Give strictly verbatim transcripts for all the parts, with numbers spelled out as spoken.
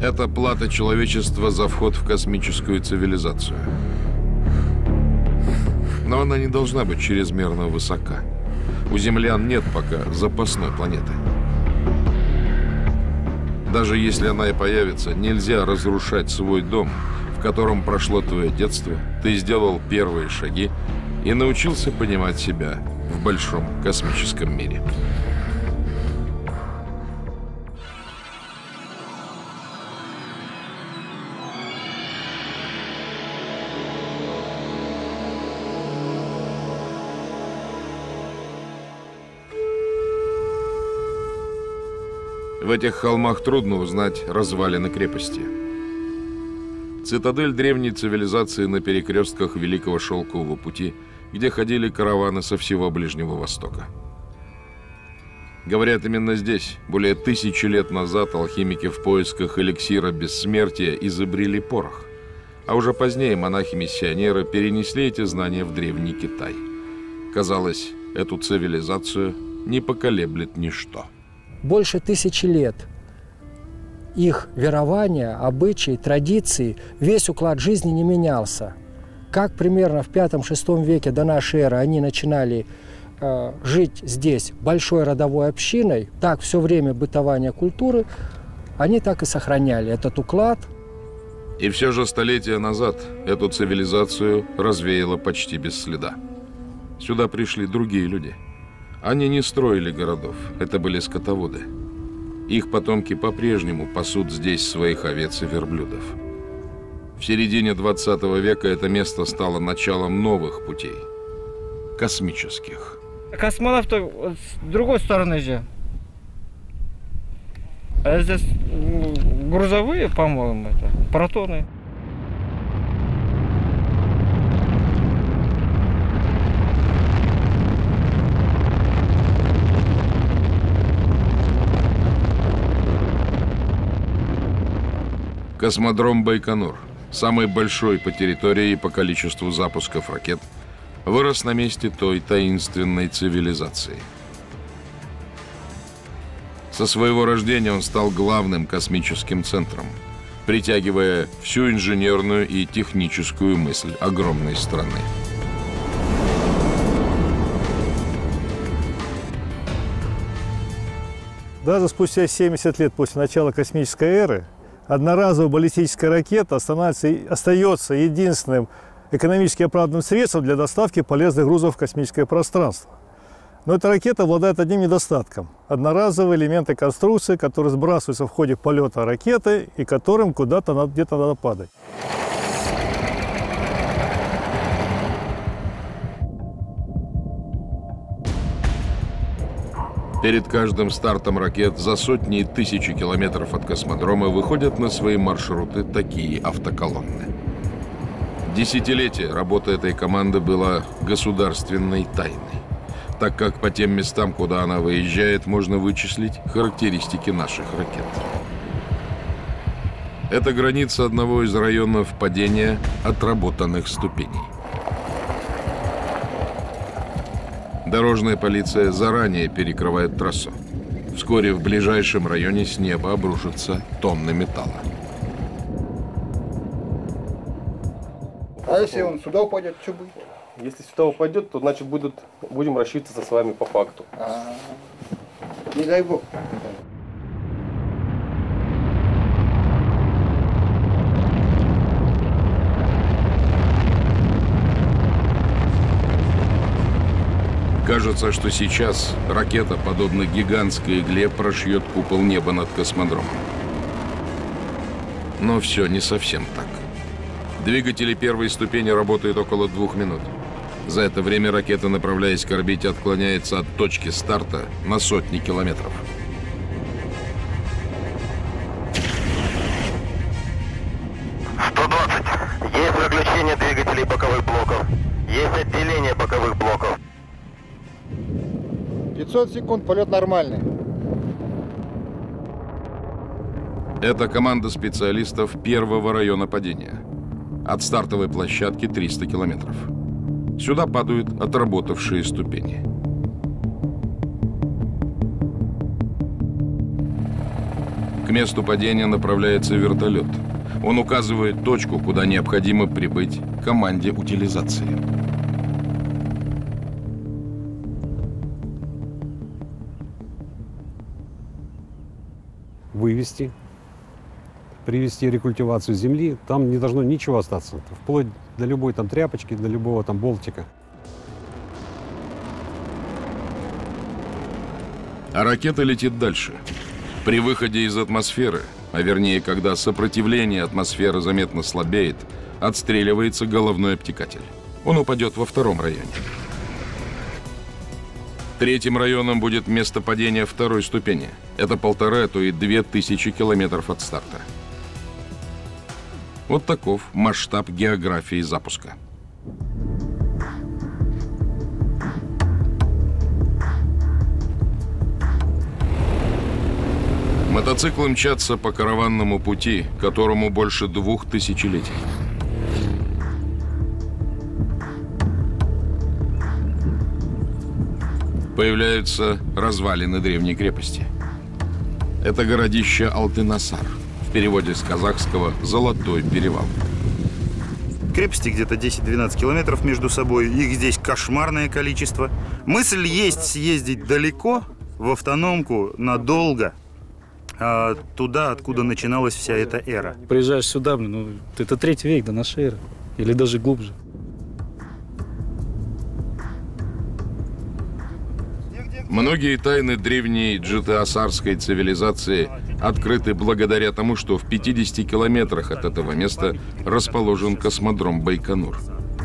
Это плата человечества за вход в космическую цивилизацию. Но она не должна быть чрезмерно высока. У землян нет пока запасной планеты. Даже если она и появится, нельзя разрушать свой дом, в котором прошло твое детство, ты сделал первые шаги и научился понимать себя в большом космическом мире. В этих холмах трудно узнать развалины крепости. Цитадель древней цивилизации на перекрестках Великого Шелкового пути, где ходили караваны со всего Ближнего Востока. Говорят, именно здесь, более тысячи лет назад, алхимики в поисках эликсира бессмертия изобрели порох. А уже позднее монахи-миссионеры перенесли эти знания в Древний Китай. Казалось, эту цивилизацию не поколеблет ничто. Больше тысячи лет их верования, обычаи, традиции, весь уклад жизни не менялся. Как примерно в пятом-шестом веке до нашей эры они начинали э, жить здесь большой родовой общиной, так все время бытования культуры, они так и сохраняли этот уклад. И все же столетия назад эту цивилизацию развеяло почти без следа. Сюда пришли другие люди. Они не строили городов, это были скотоводы. Их потомки по-прежнему пасут здесь своих овец и верблюдов. В середине двадцатого века это место стало началом новых путей, космических. Космонавты с другой стороны же. А здесь грузовые, по-моему, это протоны. Космодром Байконур, самый большой по территории и по количеству запусков ракет, вырос на месте той таинственной цивилизации. Со своего рождения он стал главным космическим центром, притягивая всю инженерную и техническую мысль огромной страны. Даже спустя семьдесят лет после начала космической эры одноразовая баллистическая ракета остается единственным экономически оправданным средством для доставки полезных грузов в космическое пространство. Но эта ракета обладает одним недостатком. Одноразовые элементы конструкции, которые сбрасываются в ходе полета ракеты и которым куда-то надо, где-то надо падать. Перед каждым стартом ракет за сотни и тысячи километров от космодрома выходят на свои маршруты такие автоколонны. Десятилетия работа этой команды была государственной тайной, так как по тем местам, куда она выезжает, можно вычислить характеристики наших ракет. Это граница одного из районов падения отработанных ступеней. Дорожная полиция заранее перекрывает трассу. Вскоре в ближайшем районе с неба обрушатся тонны металла. А если он сюда упадет, что будет? Если сюда упадет, то значит будут, будем рассчитываться с вами по факту. А, не дай бог. Кажется, что сейчас ракета, подобно гигантской игле, прошьет купол неба над космодромом. Но все не совсем так. Двигатели первой ступени работают около двух минут. За это время ракета, направляясь к орбите, отклоняется от точки старта на сотни километров. сто двадцать. Есть выключение двигателей боковых блоков. Есть отделение боковых блоков. пятьсот секунд, полет нормальный. Это команда специалистов первого района падения. От стартовой площадки триста километров. Сюда падают отработавшие ступени. К месту падения направляется вертолет. Он указывает точку, куда необходимо прибыть команде утилизации. Вывести, привести рекультивацию земли, там не должно ничего остаться, вплоть до любой там тряпочки, до любого там болтика. А ракета летит дальше. При выходе из атмосферы, а вернее, когда сопротивление атмосферы заметно слабеет, отстреливается головной обтекатель. Он упадет во втором районе. Третьим районом будет место падения второй ступени. Это полторы, а то и две тысячи километров от старта. Вот таков масштаб географии запуска. Мотоциклы мчатся по караванному пути, которому больше двух тысячелетий. Появляются развалины древней крепости. Это городище Алтынасар, в переводе с казахского «Золотой перевал». Крепости где-то десять-двенадцать километров между собой, их здесь кошмарное количество. Мысль есть съездить далеко, в автономку, надолго, а туда, откуда начиналась вся эта эра. Приезжаешь сюда, ну, это третий век до нашей эры, или даже глубже. Многие тайны древней джитеасарской цивилизации открыты благодаря тому, что в пятидесяти километрах от этого места расположен космодром Байконур.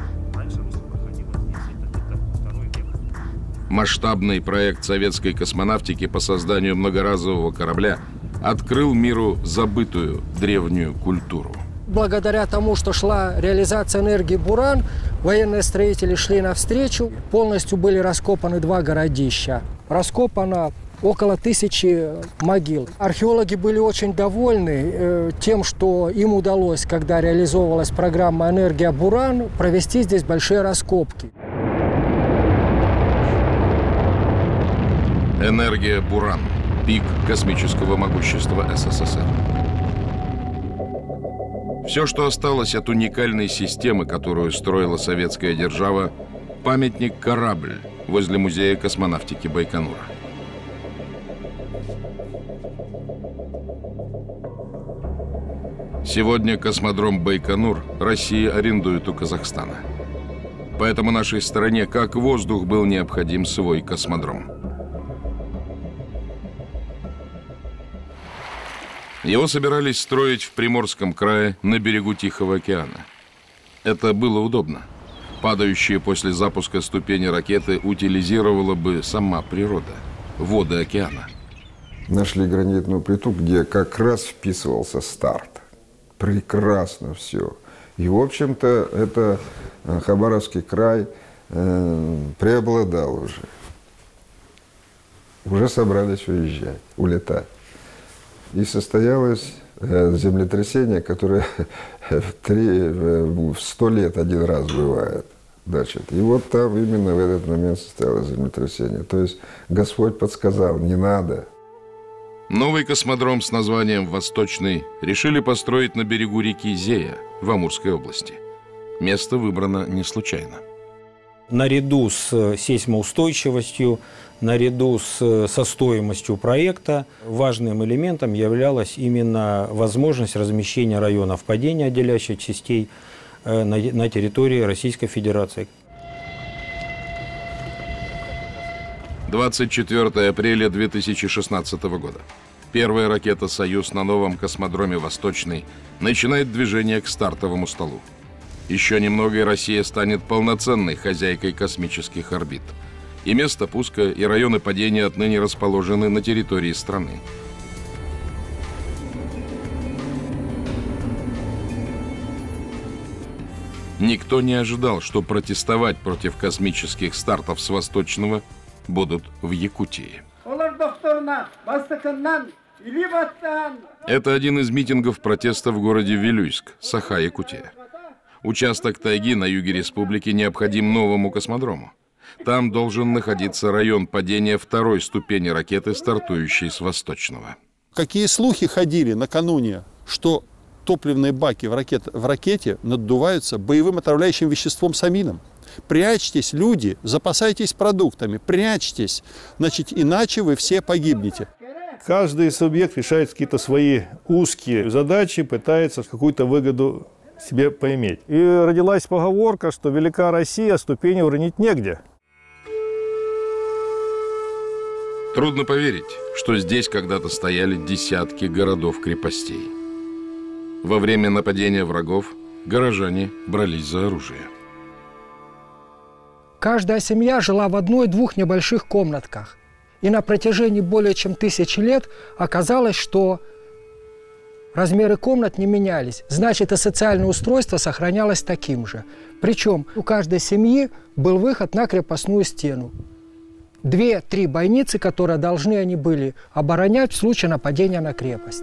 Масштабный проект советской космонавтики по созданию многоразового корабля открыл миру забытую древнюю культуру. Благодаря тому, что шла реализация энергии «Буран», военные строители шли навстречу. Полностью были раскопаны два городища. Раскопано около тысячи могил. Археологи были очень довольны э, тем, что им удалось, когда реализовывалась программа «Энергия Буран», провести здесь большие раскопки. Энергия Буран. Пик космического могущества СССР. Все, что осталось от уникальной системы, которую строила советская держава, памятник «Корабль» возле музея космонавтики Байконура. Сегодня космодром Байконур Россия арендует у Казахстана. Поэтому нашей стране как воздух был необходим свой космодром. Его собирались строить в Приморском крае на берегу Тихого океана. Это было удобно. Падающие после запуска ступени ракеты утилизировала бы сама природа, воды океана. Нашли гранитную плиту, где как раз вписывался старт. Прекрасно все. И, в общем-то, это Хабаровский край э, преобладал уже. Уже собрались уезжать, улетать. И состоялось э, землетрясение, которое в, три, в сто лет один раз бывает. Значит. И вот там именно в этот момент состоялось землетрясение. То есть Господь подсказал, не надо. Новый космодром с названием «Восточный» решили построить на берегу реки Зея в Амурской области. Место выбрано не случайно. Наряду с сейсмоустойчивостью, наряду с, со стоимостью проекта важным элементом являлась именно возможность размещения районов падения отделяющих частей э, на, на территории Российской Федерации. двадцать четвёртого апреля две тысячи шестнадцатого года. Первая ракета «Союз» на новом космодроме «Восточный» начинает движение к стартовому столу. Еще немного, и Россия станет полноценной хозяйкой космических орбит. И место пуска, и районы падения отныне расположены на территории страны. Никто не ожидал, что протестовать против космических стартов с Восточного будут в Якутии. Это один из митингов протеста в городе Вилюйск, Саха-Якутия. Участок тайги на юге республики необходим новому космодрому. Там должен находиться район падения второй ступени ракеты, стартующей с Восточного. какие слухи ходили накануне, что топливные баки в, ракет, в ракете наддуваются боевым отравляющим веществом самином. Прячьтесь, люди, запасайтесь продуктами, прячьтесь, значит, иначе вы все погибнете. Каждый субъект решает какие-то свои узкие задачи, пытается какую-то выгоду себе поиметь. И родилась поговорка, что велика Россия, ступени уронить негде. Трудно поверить, что здесь когда-то стояли десятки городов-крепостей. Во время нападения врагов горожане брались за оружие. Каждая семья жила в одной-двух небольших комнатках. И на протяжении более чем тысячи лет оказалось, что размеры комнат не менялись. Значит, и социальное устройство сохранялось таким же. Причем у каждой семьи был выход на крепостную стену. Две-три бойницы, которые должны они были оборонять в случае нападения на крепость.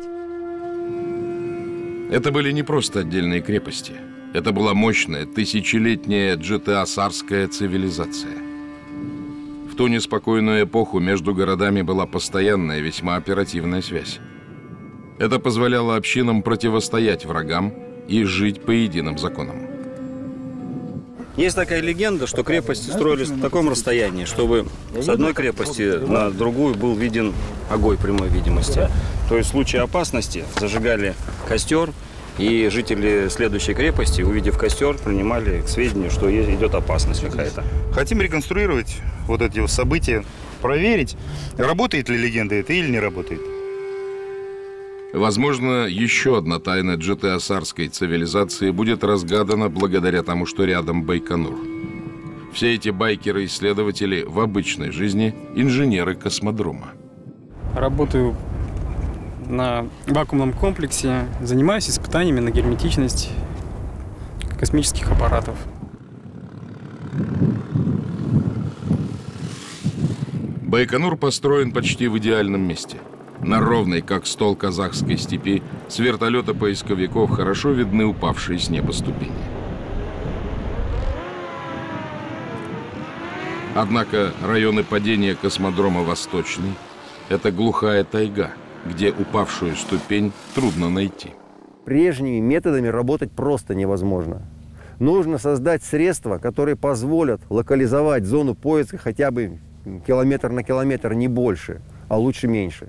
Это были не просто отдельные крепости. Это была мощная, тысячелетняя джетеасарская цивилизация. В ту неспокойную эпоху между городами была постоянная, весьма оперативная связь. Это позволяло общинам противостоять врагам и жить по единым законам. Есть такая легенда, что крепости строились на таком расстоянии, чтобы с одной крепости на другую был виден огонь прямой видимости. То есть в случае опасности зажигали костер, и жители следующей крепости, увидев костер, принимали к сведению, что идет опасность какая-то. Хотим реконструировать вот эти вот события, проверить, работает ли легенда это или не работает. Возможно, еще одна тайна джетеасарской цивилизации будет разгадана благодаря тому, что рядом Байконур. Все эти байкеры-исследователи в обычной жизни инженеры космодрома. Работаю на вакуумном комплексе, занимаюсь испытаниями на герметичность космических аппаратов. Байконур построен почти в идеальном месте. На ровной, как стол казахской степи, с вертолета поисковиков хорошо видны упавшие с неба ступени. Однако районы падения космодрома Восточный – это глухая тайга, где упавшую ступень трудно найти. Прежними методами работать просто невозможно. Нужно создать средства, которые позволят локализовать зону поиска хотя бы километр на километр, не больше, а лучше меньше.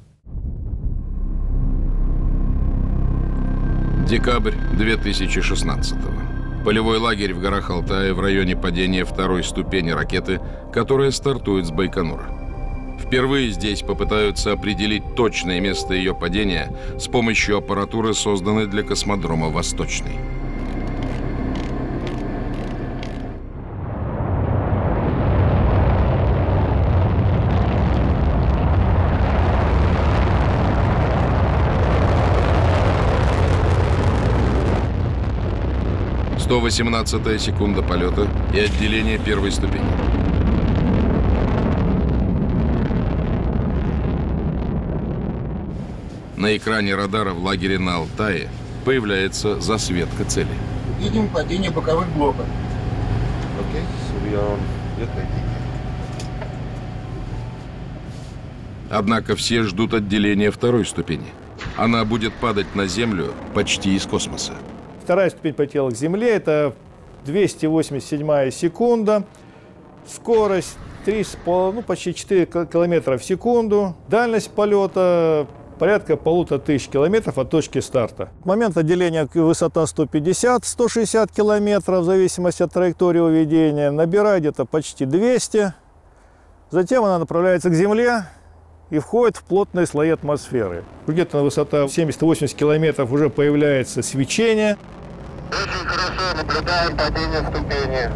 Декабрь две тысячи шестнадцатого. Полевой лагерь в горах Алтая в районе падения второй ступени ракеты, которая стартует с Байконура. Впервые здесь попытаются определить точное место ее падения с помощью аппаратуры, созданной для космодрома «Восточный». сто восемнадцатая секунда полета и отделение первой ступени. На экране радара в лагере на Алтае появляется засветка цели. Видим падение боковых блоков. Окей, Однако все ждут отделения второй ступени. Она будет падать на Землю почти из космоса. Вторая ступень полетела к Земле, это двести восемьдесят седьмая секунда, скорость три, ну, почти четыре километра в секунду, дальность полета порядка полутора тысяч километров от точки старта. В момент отделения высота сто пятьдесят — сто шестьдесят километров, в зависимости от траектории уведения, набирает где-то почти двести, затем она направляется к Земле и входит в плотные слои атмосферы. Где-то на высота семьдесят-восемьдесят километров уже появляется свечение. Очень хорошо, наблюдаем падение ступени.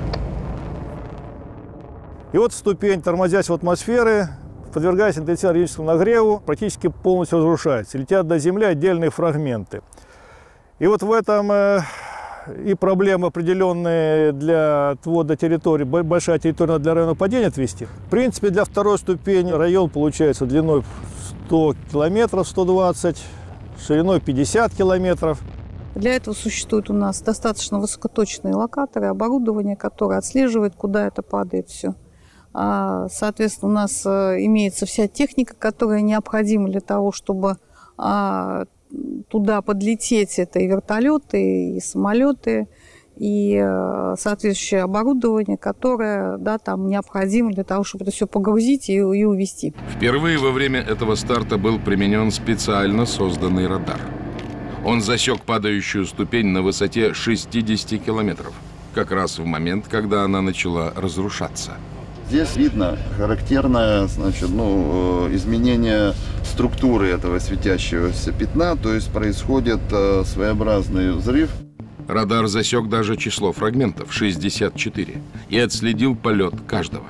И вот ступень, тормозясь в атмосфере, подвергаясь интенсивному органическому нагреву, практически полностью разрушается. Летят до Земли отдельные фрагменты. И вот в этом э, и проблемы определенные для отвода территории, большая территория для района падения отвести. В принципе, для второй ступени район получается длиной сто километров, сто двадцать, шириной пятьдесят километров. Для этого существуют у нас достаточно высокоточные локаторы, оборудование, которое отслеживает, куда это падает все. Соответственно, у нас имеется вся техника, которая необходима для того, чтобы а, туда подлететь. Это и вертолеты, и самолеты, и э, соответствующее оборудование, которое, да, там необходимо для того, чтобы это все погрузить и, и увезти. Впервые во время этого старта был применен специально созданный радар. Он засек падающую ступень на высоте шестидесяти километров, как раз в момент, когда она начала разрушаться. Здесь видно характерное, значит, ну, изменение структуры этого светящегося пятна, то есть происходит э, своеобразный взрыв. Радар засек даже число фрагментов – шестьдесят четыре, и отследил полет каждого.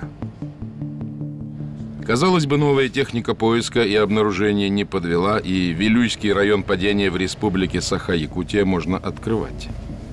Казалось бы, новая техника поиска и обнаружения не подвела, и Вилюйский район падения в республике Саха-Якутия можно открывать.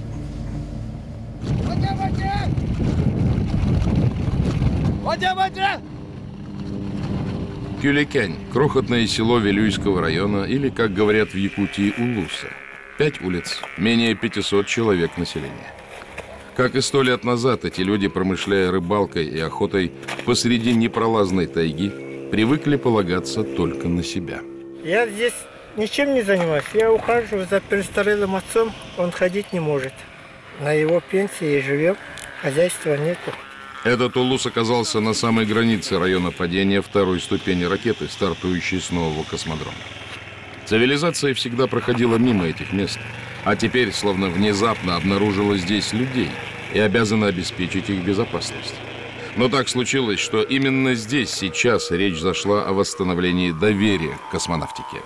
Кюлекянь – крохотное село Вилюйского района, или, как говорят в Якутии, Улуса. Пять улиц, менее пятисот человек населения. Как и сто лет назад, эти люди, промышляя рыбалкой и охотой посреди непролазной тайги, привыкли полагаться только на себя. Я здесь ничем не занимаюсь. Я ухаживаю за престарелым отцом, он ходить не может. На его пенсии живем, хозяйства нету. Этот Улус оказался на самой границе района падения второй ступени ракеты, стартующей с нового космодрома. Цивилизация всегда проходила мимо этих мест, а теперь словно внезапно обнаружила здесь людей и обязана обеспечить их безопасность. Но так случилось, что именно здесь сейчас речь зашла о восстановлении доверия к космонавтике.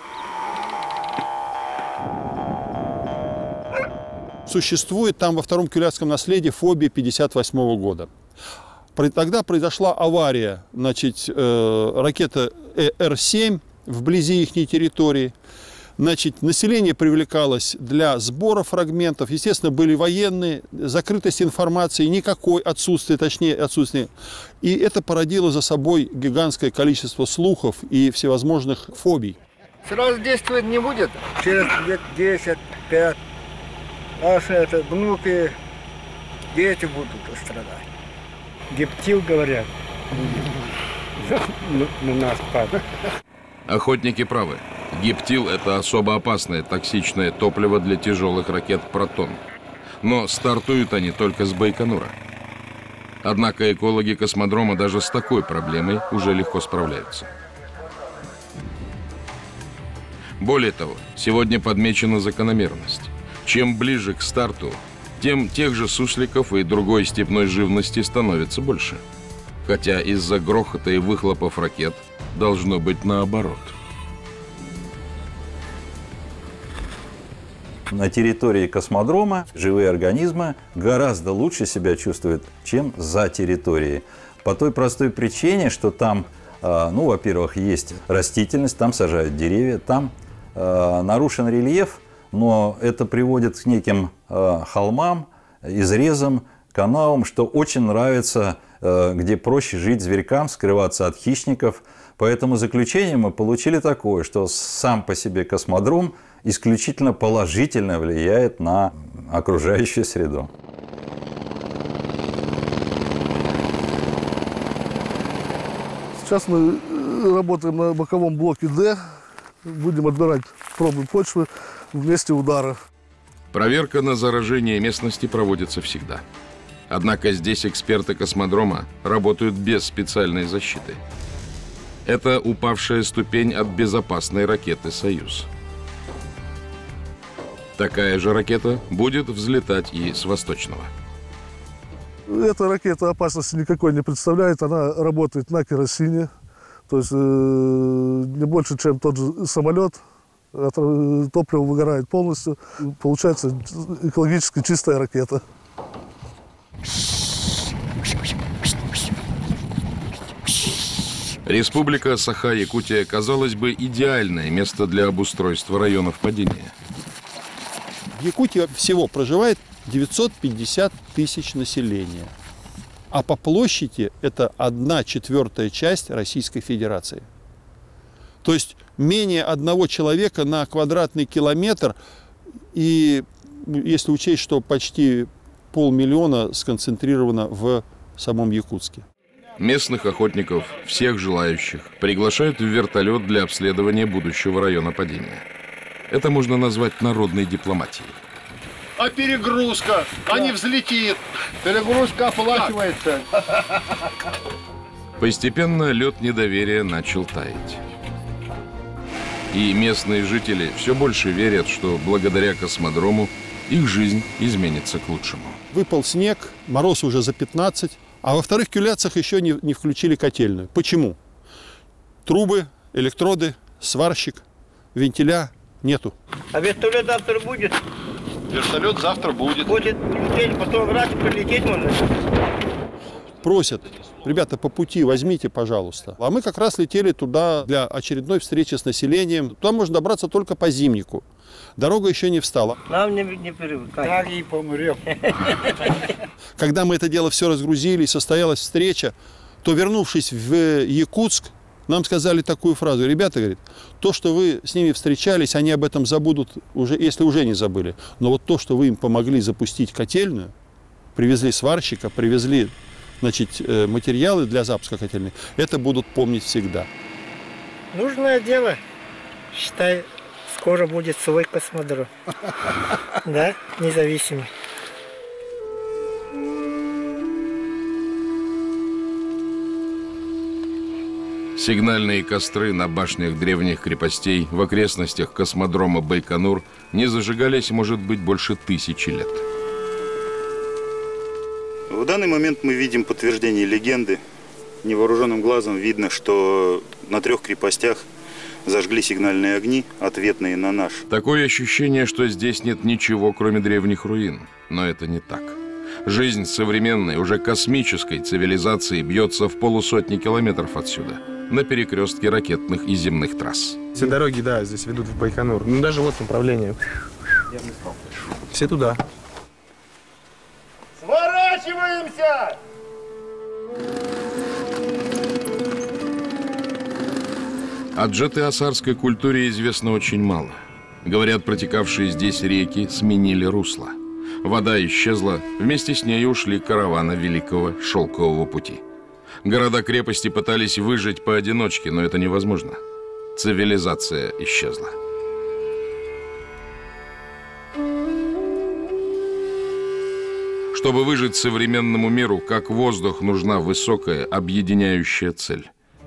Существует там во втором кюлятском наследии фобия пятьдесят восьмого года. Тогда произошла авария, значит, э, ракета Р семь вблизи их территории. Значит, население привлекалось для сбора фрагментов. Естественно, были военные, закрытость информации, никакой отсутствие, точнее отсутствие. И это породило за собой гигантское количество слухов и всевозможных фобий. Сразу действовать не будет. Через лет десять, пять, наши это, внуки, дети будут страдать. Гептил, говорят, на нас падает. Охотники правы. Гептил – это особо опасное токсичное топливо для тяжелых ракет «Протон». Но стартуют они только с Байконура. Однако экологи космодрома даже с такой проблемой уже легко справляются. Более того, сегодня подмечена закономерность. Чем ближе к старту, тем тех же сусликов и другой степной живности становится больше. Хотя из-за грохота и выхлопов ракет должно быть наоборот. На территории космодрома живые организмы гораздо лучше себя чувствуют, чем за территорией. По той простой причине, что там, ну, во-первых, есть растительность, там сажают деревья, там э, нарушен рельеф, но это приводит к неким э, холмам, изрезам, канавам, что очень нравится, э, где проще жить зверькам, скрываться от хищников. Поэтому заключение мы получили такое, что сам по себе космодром исключительно положительно влияет на окружающую среду. Сейчас мы работаем на боковом блоке Д. Будем отбирать пробы почвы в месте удара. Проверка на заражение местности проводится всегда. Однако здесь эксперты космодрома работают без специальной защиты. Это упавшая ступень от безопасной ракеты «Союз». Такая же ракета будет взлетать и с восточного. Эта ракета опасности никакой не представляет. Она работает на керосине. То есть э, не больше, чем тот же самолет. Это топливо выгорает полностью. Получается экологически чистая ракета. Республика Саха-Якутия, казалось бы, идеальное место для обустройства районов падения. В Якутии всего проживает девятьсот пятьдесят тысяч населения. А по площади это одна четвертая часть Российской Федерации. То есть менее одного человека на квадратный километр. И если учесть, что почти полмиллиона сконцентрировано в самом Якутске. Местных охотников, всех желающих, приглашают в вертолет для обследования будущего района падения. Это можно назвать народной дипломатией. А перегрузка, а не взлетит. Перегрузка оплачивается. Постепенно лед недоверия начал таять. И местные жители все больше верят, что благодаря космодрому их жизнь изменится к лучшему. Выпал снег, мороз уже за пятнадцать, а во вторых Кюляцах еще не, не включили котельную. Почему? Трубы, электроды, сварщик, вентиля нету. А вертолет завтра будет? Вертолет завтра будет. Будет лететь, потом раз прилететь можно. Просят, ребята, по пути возьмите, пожалуйста. А мы как раз летели туда для очередной встречи с населением. Туда можно добраться только по Зимнику. Дорога еще не встала. Нам не, не привыкать. Так и помрем. Когда мы это дело все разгрузили, состоялась встреча, то, вернувшись в Якутск, нам сказали такую фразу. Ребята, говорит, то, что вы с ними встречались, они об этом забудут, уже, если уже не забыли. Но вот то, что вы им помогли запустить котельную, привезли сварщика, привезли, значит, материалы для запуска котельной, это будут помнить всегда. Нужное дело. Считай, скоро будет свой космодром. Да, независимый. Сигнальные костры на башнях древних крепостей в окрестностях космодрома Байконур не зажигались, может быть, больше тысячи лет. В данный момент мы видим подтверждение легенды. Невооруженным глазом видно, что на трех крепостях зажгли сигнальные огни, ответные на наш. Такое ощущение, что здесь нет ничего, кроме древних руин. Но это не так. Жизнь современной, уже космической цивилизации бьется в полусотни километров отсюда, на перекрестке ракетных и земных трасс. Все дороги, да, здесь ведут в Байконур. Ну, даже вот направление. Все туда. Сворачиваемся! О джете-осарской культуре известно очень мало. Говорят, протекавшие здесь реки сменили русло. Вода исчезла, вместе с ней ушли караваны Великого Шелкового пути. Города-крепости пытались выжить поодиночке, но это невозможно. Цивилизация исчезла. Чтобы выжить современному миру, как воздух, нужна высокая объединяющая цель.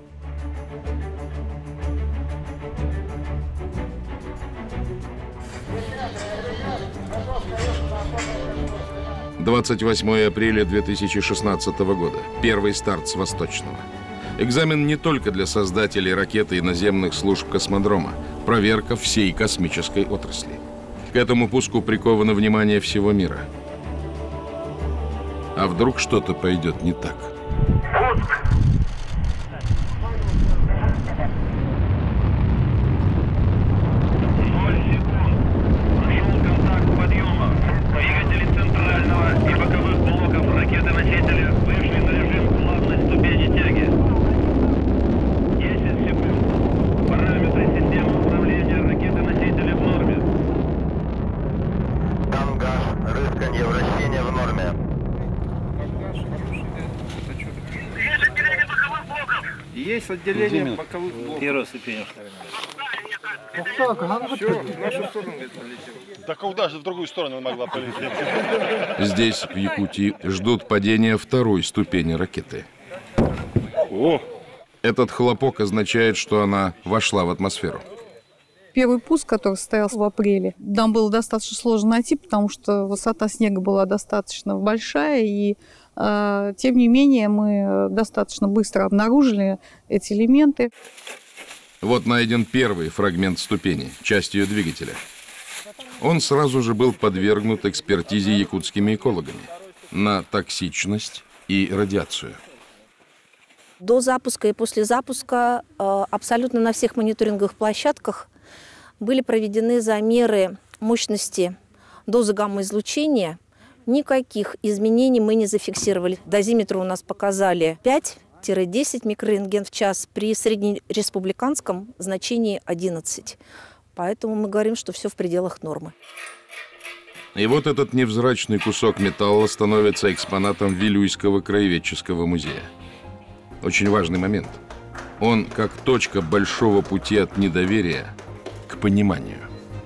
двадцать восьмое апреля две тысячи шестнадцатого года. Первый старт с Восточного. Экзамен не только для создателей ракеты и наземных служб космодрома. Проверка всей космической отрасли. К этому пуску приковано внимание всего мира. А вдруг что-то пойдет не так? Пуск! Есть отделение боковых блоков. Первая ступень. Все, в нашу сторону полетел. Да куда же в другую сторону могла полететь? Здесь, в Якутии, ждут падения второй ступени ракеты. О! Этот хлопок означает, что она вошла в атмосферу. Первый пуск, который состоялся в апреле, нам было достаточно сложно найти, потому что высота снега была достаточно большая, и э, тем не менее мы достаточно быстро обнаружили эти элементы. Вот найден первый фрагмент ступени, часть ее двигателя. Он сразу же был подвергнут экспертизе якутскими экологами на токсичность и радиацию. До запуска и после запуска э, абсолютно на всех мониторинговых площадках были проведены замеры мощности дозы гамма-излучения. Никаких изменений мы не зафиксировали. Дозиметры у нас показали пять-десять микрорентген в час, при среднереспубликанском значении одиннадцать. Поэтому мы говорим, что все в пределах нормы. И вот этот невзрачный кусок металла становится экспонатом Вилюйского краеведческого музея. очень важный момент. Он как точка большого пути от недоверия к пониманию.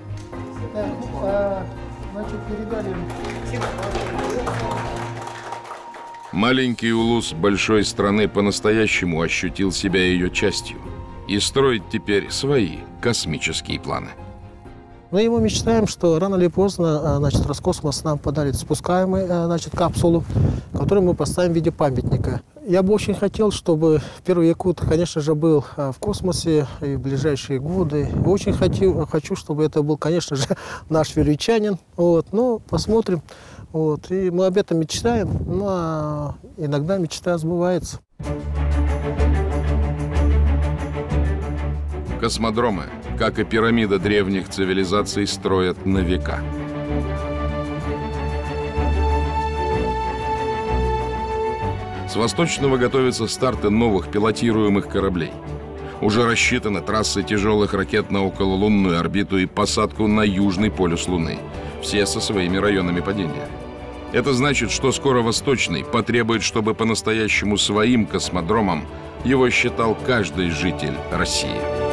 Маленький улус большой страны по-настоящему ощутил себя ее частью и строит теперь свои космические планы. Мы ему мечтаем, что рано или поздно, значит, Роскосмос нам подарит спускаемую, значит, капсулу, которую мы поставим в виде памятника. Я бы очень хотел, чтобы первый якут, конечно же, был в космосе и в ближайшие годы. Очень хочу, хочу, чтобы это был, конечно же, наш вервичанин. Вот. Но посмотрим. Вот. И мы об этом мечтаем, но иногда мечта сбывается. Космодромы, как и пирамида древних цивилизаций, строят на века. С восточного готовятся старты новых пилотируемых кораблей. Уже рассчитаны трассы тяжелых ракет на окололунную орбиту и посадку на южный полюс Луны. Все со своими районами падения. Это значит, что скоро Восточный потребует, чтобы по-настоящему своим космодромом его считал каждый житель России.